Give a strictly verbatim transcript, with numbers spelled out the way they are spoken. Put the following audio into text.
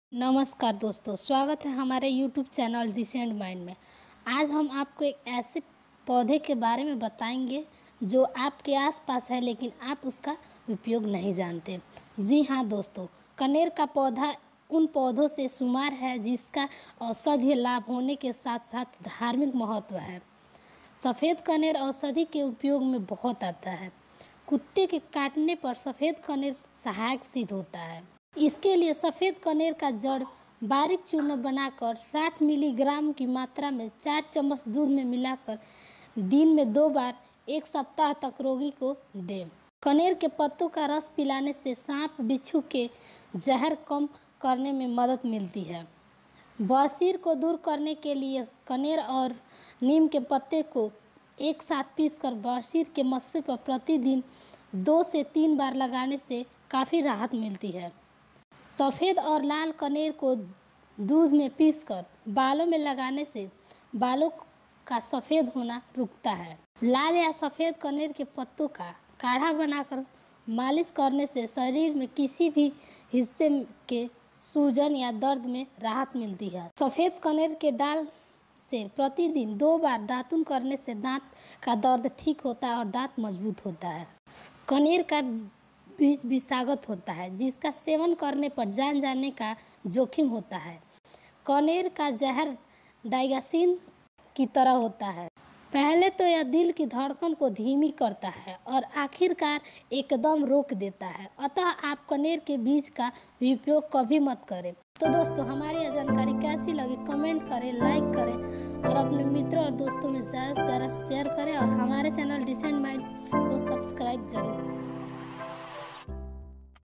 नमस्कार दोस्तों, स्वागत है हमारे यूट्यूब चैनल डिसेंट माइंड में। आज हम आपको एक ऐसे पौधे के बारे में बताएंगे जो आपके आसपास है लेकिन आप उसका उपयोग नहीं जानते। जी हाँ दोस्तों, कनेर का पौधा उन पौधों से शुमार है जिसका औषधीय लाभ होने के साथ साथ धार्मिक महत्व है। सफ़ेद कनेर औषधि के उपयोग में बहुत आता है। कुत्ते के काटने पर सफ़ेद कनेर सहायक सिद्ध होता है। इसके लिए सफ़ेद कनेर का जड़ बारीक चूर्ण बनाकर साठ मिलीग्राम की मात्रा में चार चम्मच दूध में मिलाकर दिन में दो बार एक सप्ताह तक रोगी को दें। कनेर के पत्तों का रस पिलाने से सांप बिच्छू के जहर कम करने में मदद मिलती है। बवासीर को दूर करने के लिए कनेर और नीम के पत्ते को एक साथ पीसकर बवासीर के मस्से पर प्रतिदिन दो से तीन बार लगाने से काफ़ी राहत मिलती है। सफ़ेद और लाल कनेर को दूध में पीसकर बालों में लगाने से बालों का सफ़ेद होना रुकता है। लाल या सफ़ेद कनेर के पत्तों का काढ़ा बनाकर मालिश करने से शरीर में किसी भी हिस्से के सूजन या दर्द में राहत मिलती है। सफ़ेद कनेर के डाल से प्रतिदिन दो बार दातुन करने से दांत का दर्द ठीक होता है और दांत मजबूत होता है। कनेर का बीज विषाक्त होता है जिसका सेवन करने पर जान जाने का जोखिम होता है। कनेर का जहर डाइगोक्सिन की तरह होता है। पहले तो यह दिल की धड़कन को धीमी करता है और आखिरकार एकदम रोक देता है। अतः आप कनेर के बीज का उपयोग कभी मत करें। तो दोस्तों, हमारी यह जानकारी कैसी लगी कमेंट करें, लाइक करें और अपने मित्रों और दोस्तों में ज़्यादा से ज़्यादा शेयर करें और हमारे चैनल डिसेंट माइंड को सब्सक्राइब जरूर